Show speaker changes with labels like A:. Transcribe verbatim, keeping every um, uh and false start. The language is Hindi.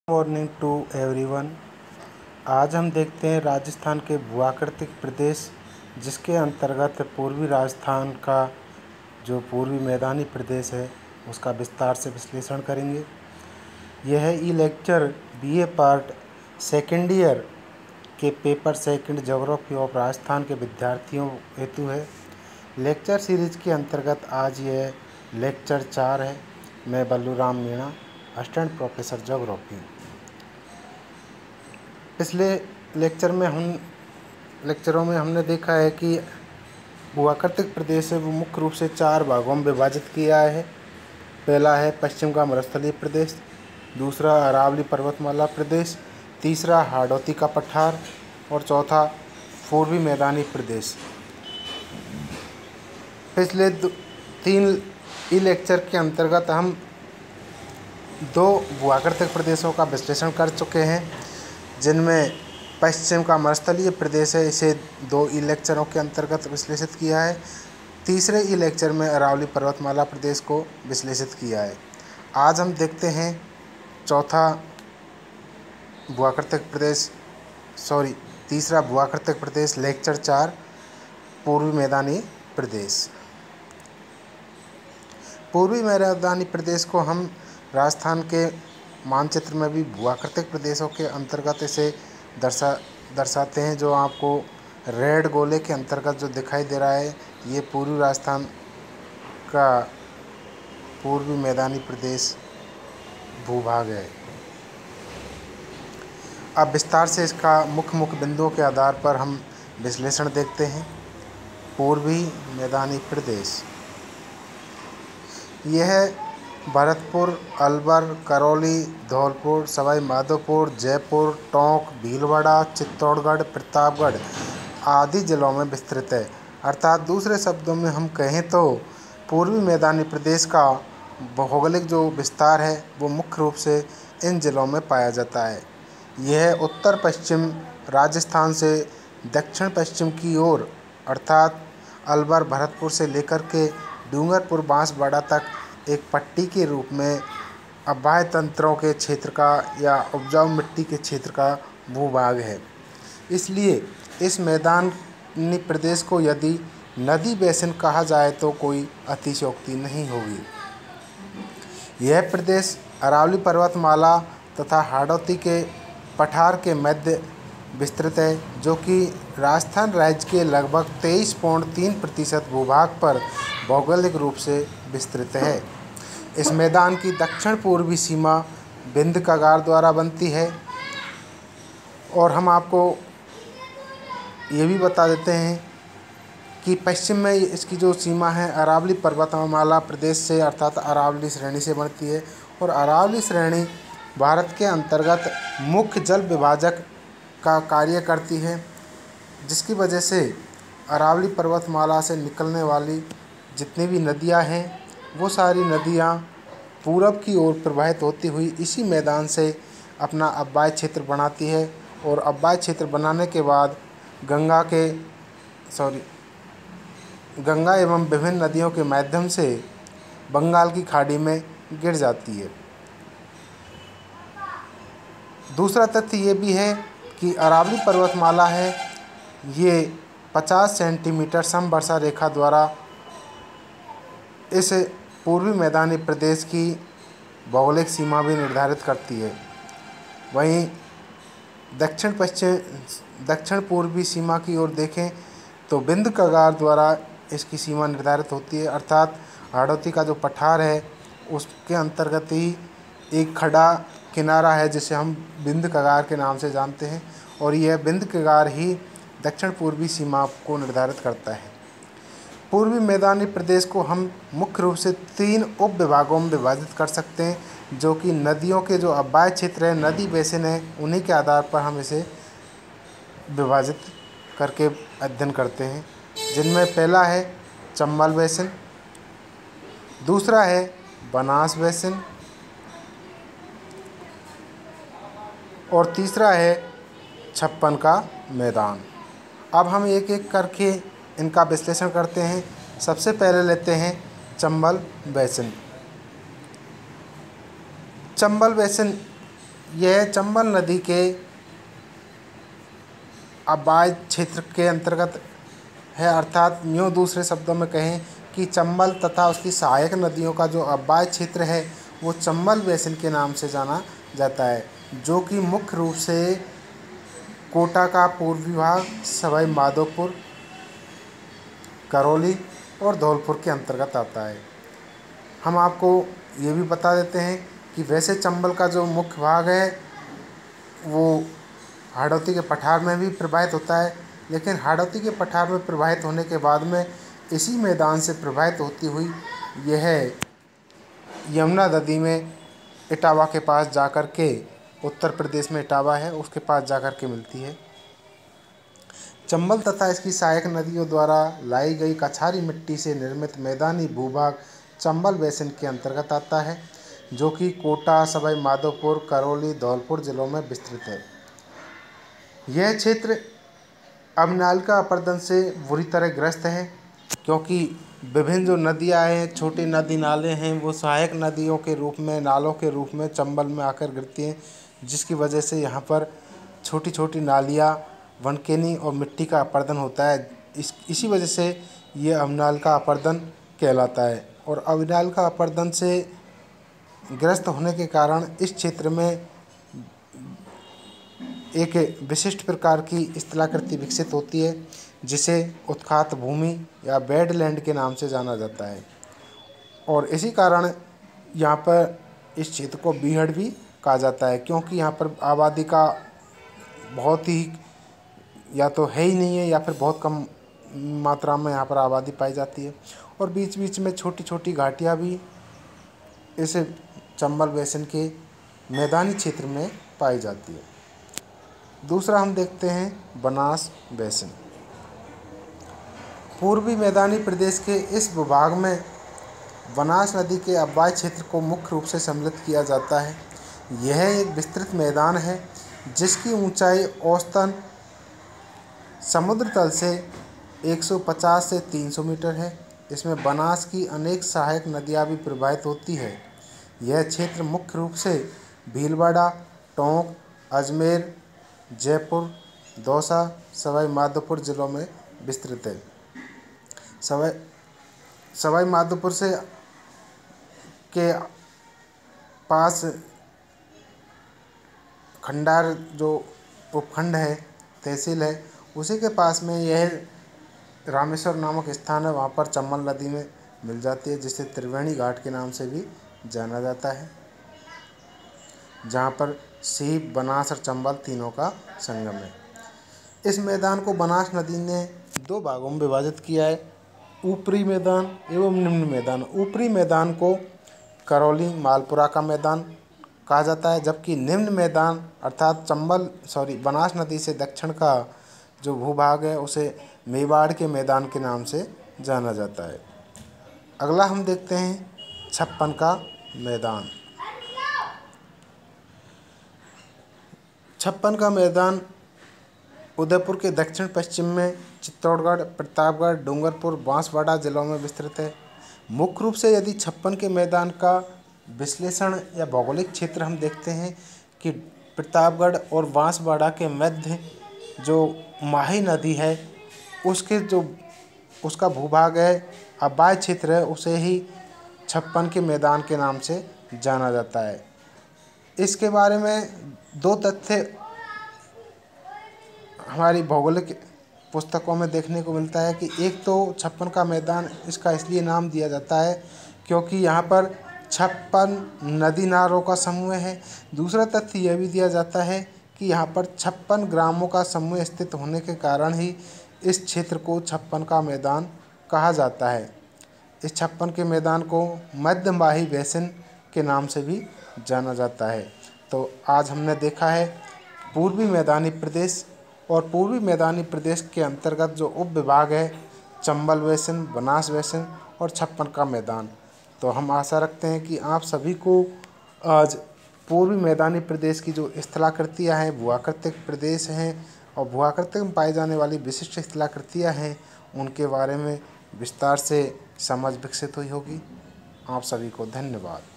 A: Morning to everyone. आज हम देखते हैं राजस्थान के भूआकृतिक प्रदेश, जिसके अंतर्गत पूर्वी राजस्थान का जो पूर्वी मैदानी प्रदेश है उसका विस्तार से विश्लेषण करेंगे। यह e lecture BA part second year के paper second geography of Rajasthan के विद्यार्थियों हेतु है। लेक्चर सीरीज के अंतर्गत आज यह लेक्चर चार है। मैं Balluram Meena, assistant professor geography. पिछले लेक्चर में हम लेक्चरों में हमने देखा है कि भूआकृतिक प्रदेश है वो मुख्य रूप से चार भागों में विभाजित किया है। पहला है पश्चिम का मरुस्थलीय प्रदेश, दूसरा अरावली पर्वतमाला प्रदेश, तीसरा हाड़ौती का पठार और चौथा पूर्वी मैदानी प्रदेश। पिछले तीन ई लेक्चर के अंतर्गत हम दो भूआकृतिक प्रदेशों का विश्लेषण कर चुके हैं, जिनमें पश्चिम का मरुस्थलीय प्रदेश है, इसे दो ई लेक्चरों के अंतर्गत विश्लेषित किया है। तीसरे ई लेक्चर में अरावली पर्वतमाला प्रदेश को विश्लेषित किया है। आज हम देखते हैं चौथा भूआकृतिक प्रदेश सॉरी तीसरा भूआकृतिक प्रदेश, लेक्चर चार, पूर्वी मैदानी प्रदेश। पूर्वी मैदानी प्रदेश को हम राजस्थान के मानचित्र में भी भूआकृतिक प्रदेशों के अंतर्गत इसे दर्शा दर्शाते हैं। जो आपको रेड गोले के अंतर्गत जो दिखाई दे रहा है, ये पूर्वी राजस्थान का पूर्वी मैदानी प्रदेश भूभाग है। अब विस्तार से इसका मुख्य मुख्य बिंदुओं के आधार पर हम विश्लेषण देखते हैं। पूर्वी मैदानी प्रदेश यह भरतपुर, अलवर, करौली, धौलपुर, सवाई माधोपुर, जयपुर, टोंक, भीलवाड़ा, चित्तौड़गढ़, प्रतापगढ़ आदि जिलों में विस्तृत है। अर्थात दूसरे शब्दों में हम कहें तो पूर्वी मैदानी प्रदेश का भौगोलिक जो विस्तार है वो मुख्य रूप से इन जिलों में पाया जाता है। यह उत्तर पश्चिम राजस्थान से दक्षिण पश्चिम की ओर अर्थात अलवर, भरतपुर से लेकर के डूंगरपुर, बांसवाड़ा तक एक पट्टी के रूप में अबाह्य तंत्रों के क्षेत्र का या उपजाऊ मिट्टी के क्षेत्र का भूभाग है। इसलिए इस मैदानी प्रदेश को यदि नदी बेसिन कहा जाए तो कोई अतिशयोक्ति नहीं होगी। यह प्रदेश अरावली पर्वतमाला तथा हाड़ौती के पठार के मध्य विस्तृत है, जो कि राजस्थान राज्य के लगभग तेईस पॉइंट तीन प्रतिशत भूभाग पर भौगोलिक रूप से विस्तृत है। इस मैदान की दक्षिण पूर्वी सीमा बिंद कगार द्वारा बनती है। और हम आपको ये भी बता देते हैं कि पश्चिम में इसकी जो सीमा है अरावली पर्वतमाला प्रदेश से अर्थात अरावली श्रेणी से बनती है। और अरावली श्रेणी भारत के अंतर्गत मुख्य जल विभाजक का कार्य करती है, जिसकी वजह से अरावली पर्वतमाला से निकलने वाली जितनी भी नदियां हैं वो सारी नदियां पूरब की ओर प्रवाहित होती हुई इसी मैदान से अपना अबाह्य क्षेत्र बनाती है। और अबाह्य क्षेत्र बनाने के बाद गंगा के सॉरी गंगा एवं विभिन्न नदियों के माध्यम से बंगाल की खाड़ी में गिर जाती है। दूसरा तथ्य ये भी है कि अरावली पर्वतमाला है ये पचास सेंटीमीटर समवर्षा रेखा द्वारा इस पूर्वी मैदानी प्रदेश की भौगोलिक सीमा भी निर्धारित करती है। वहीं दक्षिण पश्चिम दक्षिण पूर्वी सीमा की ओर देखें तो बिंद कगार द्वारा इसकी सीमा निर्धारित होती है। अर्थात हाड़ौती का जो पठार है उसके अंतर्गत ही एक खड़ा किनारा है जिसे हम बिंद कगार के नाम से जानते हैं, और यह बिंद कगार ही दक्षिण पूर्वी सीमा को निर्धारित करता है। पूर्वी मैदानी प्रदेश को हम मुख्य रूप से तीन उप विभागों में विभाजित कर सकते हैं, जो कि नदियों के जो अबाह्य क्षेत्र है, नदी बेसिन है, उन्हीं के आधार पर हम इसे विभाजित करके अध्ययन करते हैं। जिनमें पहला है चंबल बेसिन, दूसरा है बनास बेसिन और तीसरा है छप्पन का मैदान। अब हम एक एक करके इनका विश्लेषण करते हैं। सबसे पहले लेते हैं चंबल बेसिन। चंबल बेसिन यह चंबल नदी के आबाद क्षेत्र के अंतर्गत है, अर्थात यूँ दूसरे शब्दों में कहें कि चंबल तथा उसकी सहायक नदियों का जो आबाद क्षेत्र है वो चंबल बेसिन के नाम से जाना जाता है, जो कि मुख्य रूप से कोटा का पूर्वी भाग, सवाई माधोपुर, करौली और धौलपुर के अंतर्गत आता है। हम आपको ये भी बता देते हैं कि वैसे चंबल का जो मुख्य भाग है वो हाड़ौती के पठार में भी प्रवाहित होता है, लेकिन हाड़ौती के पठार में प्रवाहित होने के बाद में इसी मैदान से प्रवाहित होती हुई यह यमुना नदी में इटावा के पास जाकर के, उत्तर प्रदेश में इटावा है उसके पास जाकर के मिलती है। चंबल तथा इसकी सहायक नदियों द्वारा लाई गई कछारी मिट्टी से निर्मित मैदानी भूभाग चंबल बेसिन के अंतर्गत आता है, जो कि कोटा, सवाई माधोपुर, करौली, धौलपुर जिलों में विस्तृत है। यह क्षेत्र अब का अपर्दन से बुरी तरह ग्रस्त है, क्योंकि विभिन्न जो नदियाँ हैं, छोटी नदी नाले हैं, वो सहायक नदियों के रूप में, नालों के रूप में चंबल में आकर गिरती हैं, जिसकी वजह से यहाँ पर छोटी छोटी नालियाँ, वनकेनी और मिट्टी का अपर्दन होता है। इस इसी वजह से ये अवनाल का अपर्दन कहलाता है। और अवनाल का अपर्दन से ग्रस्त होने के कारण इस क्षेत्र में एक विशिष्ट प्रकार की स्थलाकृति विकसित होती है, जिसे उत्खात भूमि या बेडलैंड के नाम से जाना जाता है। और इसी कारण यहाँ पर इस क्षेत्र को बीहड़ भी कहा जाता है, क्योंकि यहाँ पर आबादी का बहुत ही या तो है ही नहीं है या फिर बहुत कम मात्रा में यहाँ पर आबादी पाई जाती है। और बीच बीच में छोटी छोटी घाटियाँ भी इस चंबल बेसिन के मैदानी क्षेत्र में पाई जाती है। दूसरा हम देखते हैं बनास बेसिन। पूर्वी मैदानी प्रदेश के इस भूभाग में बनास नदी के आबाद क्षेत्र को मुख्य रूप से सम्मिलित किया जाता है। यह एक विस्तृत मैदान है जिसकी ऊंचाई औसतन समुद्र तल से एक सौ पचास से तीन सौ मीटर है। इसमें बनास की अनेक सहायक नदियाँ भी प्रवाहित होती है। यह क्षेत्र मुख्य रूप से भीलवाड़ा, टोंक, अजमेर, जयपुर, दौसा, सवाई माधोपुर जिलों में विस्तृत है। सवाई सवाई माधोपुर से के पास खंडार जो उपखंड है, तहसील है, उसी के पास में यह रामेश्वर नामक स्थान है। वहाँ पर चंबल नदी में मिल जाती है, जिसे त्रिवेणी घाट के नाम से भी जाना जाता है, जहाँ पर सीप, बनास और चंबल तीनों का संगम है। इस मैदान को बनास नदी ने दो भागों में विभाजित किया है, ऊपरी मैदान एवं निम्न मैदान। ऊपरी मैदान को करौली मालपुरा का मैदान कहा जाता है, जबकि निम्न मैदान अर्थात चंबल सॉरी बनास नदी से दक्षिण का जो भूभाग है उसे मेवाड़ के मैदान के नाम से जाना जाता है। अगला हम देखते हैं छप्पन का मैदान। छप्पन का मैदान उदयपुर के दक्षिण पश्चिम में चित्तौड़गढ़, प्रतापगढ़, डूंगरपुर, बांसवाड़ा जिलों में विस्तृत है। मुख्य रूप से यदि छप्पन के मैदान का विश्लेषण या भौगोलिक क्षेत्र हम देखते हैं कि प्रतापगढ़ और बांसवाड़ा के मध्य जो माही नदी है उसके जो उसका भूभाग है, आबाद क्षेत्र है, उसे ही छप्पन के मैदान के नाम से जाना जाता है। इसके बारे में दो तथ्य हमारी भौगोलिक पुस्तकों में देखने को मिलता है कि एक तो छप्पन का मैदान इसका इसलिए नाम दिया जाता है क्योंकि यहाँ पर छप्पन नदी नालों का समूह है। दूसरा तथ्य यह भी दिया जाता है कि यहाँ पर छप्पन ग्रामों का समूह स्थित होने के कारण ही इस क्षेत्र को छप्पन का मैदान कहा जाता है। इस छप्पन के मैदान को मध्य माही बेसिन के नाम से भी जाना जाता है। तो आज हमने देखा है पूर्वी मैदानी प्रदेश और पूर्वी मैदानी प्रदेश के अंतर्गत जो उप विभाग है चंबल बेसिन, बनास बेसिन और छप्पन का मैदान। तो हम आशा रखते हैं कि आप सभी को आज पूर्वी मैदानी प्रदेश की जो स्थलाकृतियाँ हैं, भूआकृतिक प्रदेश हैं और भूआकृतिक में पाई जाने वाली विशिष्ट स्थलाकृतियाँ हैं, उनके बारे में विस्तार से समझ विकसित हुई होगी। आप सभी को धन्यवाद।